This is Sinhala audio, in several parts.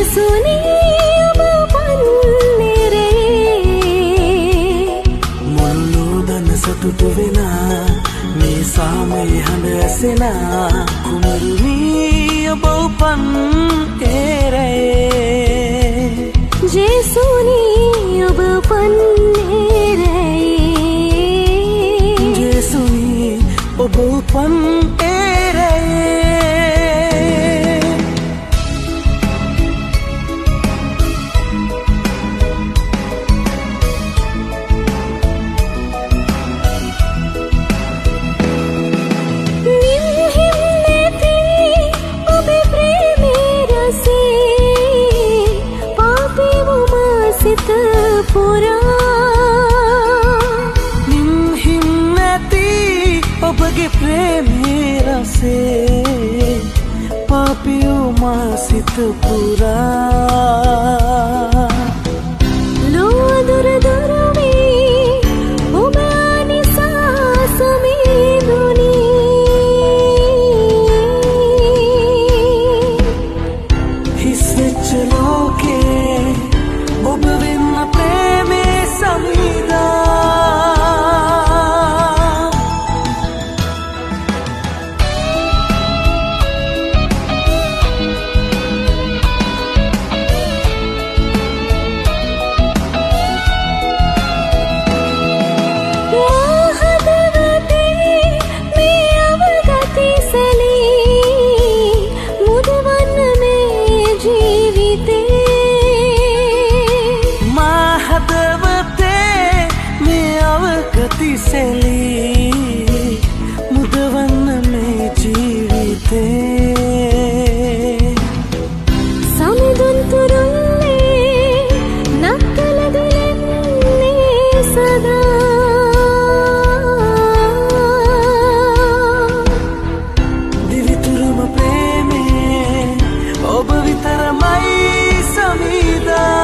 ජේසුනි ඔබ පන්නේරේ මුළු දන සතුටු වෙනා මේ සාමයේ හඬ ඇසෙනා කුමරුනි ඔබ පන්නේරේ ජේසුනි ඔබ පන්නේරේ ජේසුනි ඔබ පන්නේරේ ඔබගේ ප්‍රේමේ රසේ පාපියෝ මා සිත පුරා ලොව දුර දුර වී ඔබ නිසා සමීදුනි හිස් වෙච්ච ලෝකේ ඔබ වෙන්න ප්‍රේමේ සමීදා ගතිසෙලී මුදවන්න මේ ජීවිතේ සමුදුන් තුරුල්ලේ නත්තල දිලෙන්නේ සදා දිවිතුරුම ප්‍රේමේ ඔබ විතරමයි සමීදා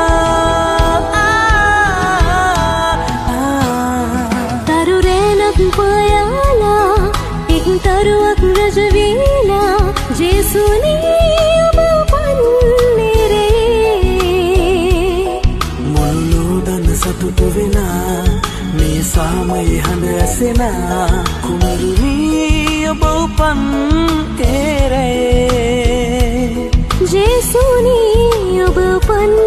පයාලා එක් තරුවක් රජවීලා ජේසුනි ඔබ පන්නේරේ මුළු දන සතුටු වෙනා මේ සාමයේ හඬ ඇසෙනා කුමරුනි ඔබ පන්නේරේ ජේසුනි ඔබ පන්නේරේ